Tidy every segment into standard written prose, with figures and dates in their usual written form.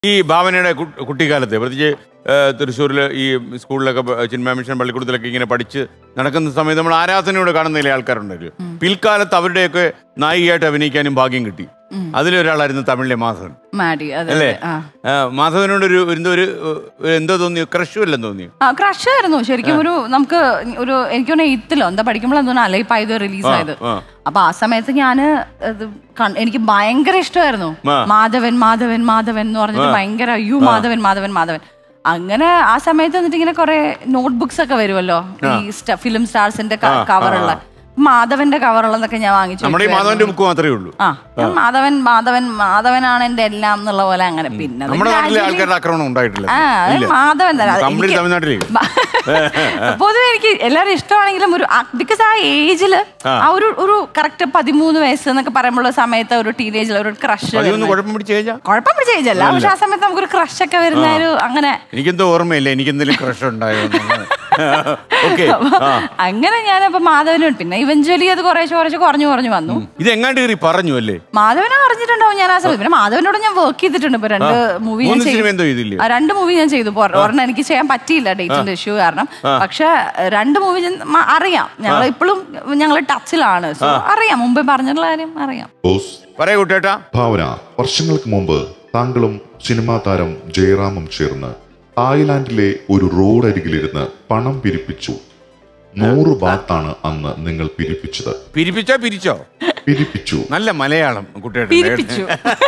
ഈ ഭാവനയുടെ കുട്ടിക്കാലത്തെ പ്രത്യേകിച്ച് തൃശ്ശൂരിൽ ഈ സ്കൂളിലൊക്കെ ചിന്മയ മിഷൻ പള്ളിക്കൂടത്തിലൊക്കെ ഇങ്ങനെ പഠിച്ച് നടക്കുന്ന സമയത്ത് നമ്മൾ ആരാധനയോടെ കാണുന്ന ആൾക്കാരുണ്ടല്ലോ. പിൽക്കാലത്ത് അവരുടെയൊക്കെ നായികയായിട്ട് അഭിനയിക്കാനും ഭാഗ്യം കിട്ടി. അതിലൊരാളായിരുന്നു തമിഴിലെ മാധവൻ അല്ലേ? മാധവനോട് എന്തോ തോന്നിയോ? ക്രഷും അല്ലെന്ന് തോന്നിയോ? ക്രഷ് ആയിരുന്നു ശരിക്കും. നമുക്ക് എനിക്ക് 8th എന്താ പഠിക്കുമ്പോഴെന്തോന്നാ അലൈപ്പായത് റിലീസായത്. അപ്പൊ ആ സമയത്ത് എനിക്ക് ഭയങ്കര ഇഷ്ടമായിരുന്നു മാധവൻ മാധവൻ മാധവൻ എന്ന് പറഞ്ഞിട്ട് ഭയങ്കര അയ്യോ മാധവൻ മാധവൻ മാധവൻ. അങ്ങനെ ആ സമയത്ത് എന്നിട്ട് ഇങ്ങനെ കുറെ നോട്ട്ബുക്സ് ഒക്കെ വരുമല്ലോ ഈ ഫിലിം സ്റ്റാർസിന്റെ കവറുള്ള മാധവന്റെ കവറുള്ളതൊക്കെ ഞാൻ വാങ്ങിച്ചു. മാധവന്റെ ബുക്ക് മാത്രമേ ഉള്ളൂ. മാധവൻ മാധവൻ മാധവനാണ് എന്റെ എല്ലാം എന്നുള്ള പോലെ. അങ്ങനെ പിന്നെ മാധവൻ പൊതുവെ എനിക്ക് എല്ലാവരും ഇഷ്ടമാണെങ്കിലും ബിക്കോസ് ആ ഏജില് ആ ഒരു കറക്റ്റ് 13 വയസ്സ് എന്നൊക്കെ പറയുമ്പോൾ സമയത്ത് ഒരു ടീനേജിൽ ഒരു ക്രഷ്. കുഴപ്പം പിടിച്ച ഏജല്ല, പക്ഷെ ആ സമയത്ത് നമുക്കൊരു ക്രഷ് ഒക്കെ വരുന്ന ഒരു അങ്ങനെ എനിക്കെന്തോ ഓർമ്മയില്ല എനിക്ക് എന്തെങ്കിലും ക്രഷ് ഉണ്ടായോ. അങ്ങനെ ഞാനപ്പോ മാധവനും പിന്നെ ഇവഞ്ച്വലി അത് കുറേശ്ശെ കുറഞ്ഞു വന്നു. ഇത് എങ്ങാണ്ട് പറഞ്ഞു അല്ലേ? മാധവനെ അറിഞ്ഞിട്ടുണ്ടാവും ഞാൻ ആ സമയത്ത്. പിന്നെ മാധവനോട് ഞാൻ വർക്ക് ചെയ്തിട്ടുണ്ട്. ഇപ്പൊ 2 മൂവി ഞാൻ ചെയ്തു. ഒരെണ്ണം എനിക്ക് ചെയ്യാൻ പറ്റിയില്ല ഡേറ്റിന്റെ ഇഷ്യൂ കാരണം. പക്ഷെ 2 മൂവി അറിയാം. ഞങ്ങൾ ഇപ്പോഴും ഞങ്ങൾ ടച്ചിലാണ്. അറിയാം, മുമ്പേ പറഞ്ഞിട്ടുള്ള കാര്യം അറിയാം. ഭാവന, വർഷങ്ങൾക്ക് മുമ്പ് താങ്കളും സിനിമാ താരം ജയറാമും ചേർന്ന് തായ്ലാൻഡിലെ ഒരു റോഡ് അരികിലിരുന്ന് പണം പിരിപ്പിച്ചു. 100 ബാത്താണ് അന്ന് നിങ്ങൾ പിരിപ്പിച്ചത്. പിരിപ്പിച്ചു. നല്ല മലയാളം കുട്ടിയേട്ടാ,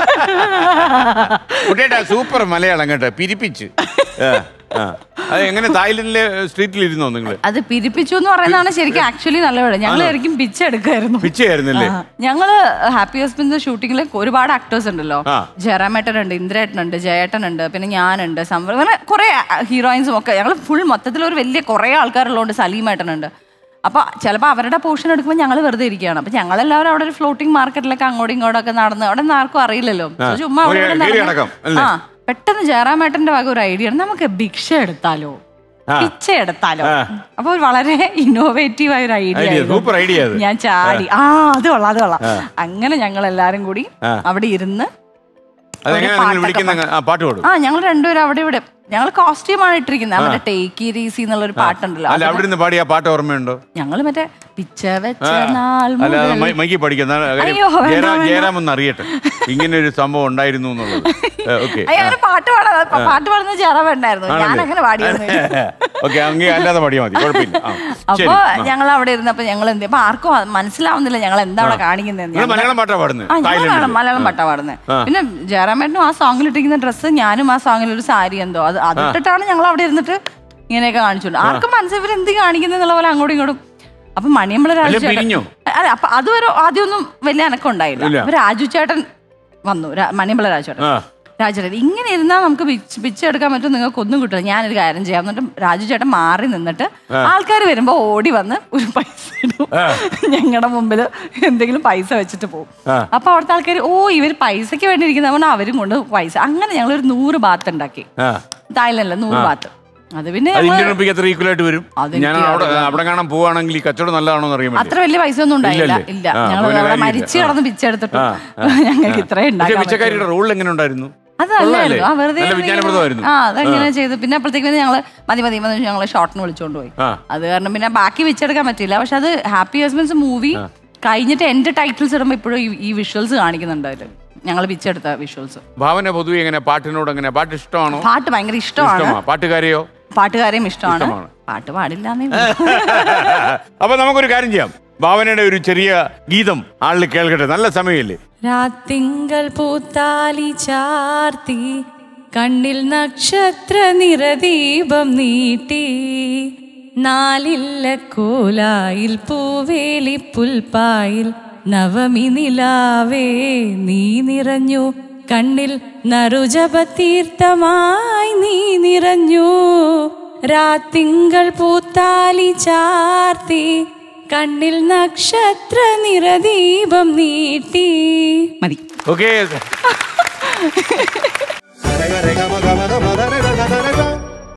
സൂപ്പർ മലയാളം കേട്ടോ. പിരിപ്പിച്ചു. അത് എങ്ങനെ തായ്ലൻഡിലെ സ്ട്രീറ്റിൽ ഇരുന്നോ നിങ്ങൾ? അത് പിരിപ്പിച്ചു എന്ന് പറയുന്നതാണ് ശരിക്കും ആക്ച്വലി നല്ല വേണം. ഞങ്ങൾ ശരിക്കും പിച്ചയായിരുന്നല്ലേ? ഞങ്ങള് ഹാപ്പി ഹസ്ബൻഡ് ഷൂട്ടിങ്ങിൽ ഒരുപാട് ആക്ടേഴ്സ് ഉണ്ടല്ലോ. ജയറാമേട്ടനുണ്ട്, ഇന്ദ്രേട്ടനുണ്ട്, ജയേട്ടനുണ്ട്, പിന്നെ ഞാനുണ്ട്, അങ്ങനെ കുറെ ഹീറോയിൻസും ഒക്കെ. ഞങ്ങൾ ഫുൾ മൊത്തത്തിൽ ഒരു വലിയ കുറെ ആൾക്കാരുള്ളതുകൊണ്ട് സലീമേട്ടനുണ്ട്. അപ്പൊ ചിലപ്പോൾ അവരുടെ പോർഷൻ എടുക്കുമ്പോൾ ഞങ്ങൾ വെറുതെ ഇരിക്കുകയാണ്. അപ്പൊ ഞങ്ങളെല്ലാവരും അവിടെ ഒരു ഫ്ലോട്ടിംഗ് മാർക്കറ്റിലൊക്കെ അങ്ങോട്ടും ഇങ്ങോട്ടൊക്കെ നടന്ന് അവിടെ നിന്ന് ആർക്കും അറിയില്ലല്ലോ. ചുമ്മാ പെട്ടെന്ന് ജയറാമേട്ടന്റെ വക ഒരു ഐഡിയ ആണ്, നമുക്ക് ഭിക്ഷ എടുത്താലോ, പിച്ച എടുത്താലോ. അപ്പൊ വളരെ ഇന്നോവേറ്റീവ് ആയ ഒരു ഐഡിയ. ഞാൻ ചാടി അത് കൊള്ളാം. അങ്ങനെ ഞങ്ങൾ എല്ലാരും കൂടി അവിടെ ഇരുന്ന് ഞങ്ങൾ രണ്ടുപേരും അവിടെ ഇവിടെ ഞങ്ങൾ കോസ്റ്റ്യൂമാണ് ഇട്ടിരിക്കുന്നത്. അവിടെ ടേക്ക് ഇറ്റ് ഈസി എന്നുള്ളൊരു പാട്ടുണ്ടല്ലോ. പാടിയ പാട്ട് ഓർമ്മയുണ്ടോ? ഞങ്ങൾ മറ്റേ പിച്ച വെച്ച നാൾ ജയറാമെന്ന് അറിയട്ടെ ഇങ്ങനെ ഒരു സംഭവം ഉണ്ടായിരുന്നു എന്നുള്ളത്. പാട്ട് പാടുന്ന ജയറാമുണ്ടായിരുന്നു. ഞാൻ അങ്ങനെ അല്ലാതെ പാടിയാൽ മതി, കുഴപ്പമില്ല. അപ്പൊ ഞങ്ങൾ അവിടെ ഇരുന്നപ്പോ ഞങ്ങൾ എന്ത് അപ്പൊ ആർക്കും മനസ്സിലാവുന്നില്ല ഞങ്ങൾ എന്താ അവിടെ കാണിക്കുന്നത്. മലയാളം പാട്ടാ പാടുന്നത്. മലയാളം പാട്ടാ പാടുന്നത്. പിന്നെ ജയറാമേട്ടനും ആ സോങ്ങിൽ ഇട്ടിരിക്കുന്ന ഡ്രസ്സ്, ഞാനും ആ സോങ്ങിൽ ഒരു സാരി എന്തോ അതിട്ടിട്ടാണ് ഞങ്ങൾ അവിടെ ഇരുന്നിട്ട് ഇങ്ങനെയൊക്കെ കാണിച്ചോണ്ട്. ആർക്കും മനസ്സിൽ എന്ത് കാണിക്കുന്നത് എന്നുള്ള പോലെ അങ്ങോട്ടും ഇങ്ങോട്ടും. അപ്പൊ മണിയമ്പള രാജു ചേട്ടൻ അല്ല, അപ്പൊ അതുവരെ ആദ്യമൊന്നും വലിയ അനക്കം ഉണ്ടായില്ല. അപ്പൊ രാജു ചേട്ടൻ വന്നു, മണിയമ്പള രാജു ചേട്ടൻ ഇങ്ങനെ ഇരുന്നാൽ നമുക്ക് പിച്ചെടുക്കാൻ പറ്റും, നിങ്ങൾക്ക് ഒന്നും കിട്ടില്ല, ഞാനൊരു കാര്യം ചെയ്യാം എന്നിട്ട് രാജു ചേട്ടൻ മാറി നിന്നിട്ട് ആൾക്കാർ വരുമ്പോ ഓടി വന്ന് ഒരു പൈസ ഇടും ഞങ്ങളുടെ മുമ്പിൽ, എന്തെങ്കിലും പൈസ വെച്ചിട്ട് പോകും. അപ്പൊ അവിടുത്തെ ആൾക്കാർ ഇവർ പൈസക്ക് വേണ്ടി ഇരിക്കുന്ന അവരും കൊണ്ട് പൈസ. അങ്ങനെ ഞങ്ങളൊരു 100 ബാത്ത് ഉണ്ടാക്കി തായ്ലൻഡില്. 100 ബാത്ത്. അത് പിന്നെ അത്ര വലിയ പൈസ ഒന്നും ഉണ്ടായില്ല. ഇല്ല, ഞങ്ങൾ മരിച്ചു കിടന്ന് പിച്ചെടുത്തിട്ട് ഞങ്ങൾക്ക് ഇത്രയും ഉണ്ടായിരുന്നു. അതല്ലായിരുന്നു, അതങ്ങനെ ചെയ്തു. പിന്നെ അപ്പോഴത്തേക്ക് ഞങ്ങള് മതി ഞങ്ങള് ഷോർട്ടിന് വിളിച്ചോണ്ട് പോയി. അത് കാരണം പിന്നെ ബാക്കി വെച്ചെടുക്കാൻ പറ്റില്ല. പക്ഷെ അത് ഹാപ്പി ഹസ്ബൻഡ്സ് മൂവി കഴിഞ്ഞിട്ട് എന്റെ ടൈറ്റിൽസ് ഇടുമ്പോ ഇപ്പോഴും ഈ വിഷ്വൽസ് കാണിക്കുന്നുണ്ട് അതില്, ഞങ്ങൾ പിച്ചെടുത്ത വിഷ്വൽസ്. ഭാവന പൊതുവെ എങ്ങനെ പാട്ടിനോട് എങ്ങനെ? പാട്ട് ഇഷ്ടമാണോ? പാട്ട് ഭയങ്കര ഇഷ്ടമാണ്. പാട്ടുകാരെയും ഇഷ്ടമാണ്. പാട്ട് പാടില്ല. അപ്പൊ നമുക്കൊരു കാര്യം ചെയ്യാം, ഭാവനയുടെ ഒരു ചെറിയ ഗീതം ആളിൽ കേൾക്കട്ടെ. നല്ല സമയല്ലേ? രാത്തിങ്കൾ പൂത്താലി ചാർത്തി കണ്ണിൽ നക്ഷത്ര നിറദീപം നീട്ടി നാലില്ല കോലായിൽ പൂവേലി പുൽപ്പായിൽ നവമി നിലാവേ നീ നിറഞ്ഞു കണ്ണിൽ നറുജപതീർത്ഥമായി നീ നിറഞ്ഞു രാത്തിങ്കൾ പൂത്താലി ചാർത്തി കണ്ണിൽ നക്ഷത്ര നിറദീപം നീട്ടി. മതി. ഓക്കേ.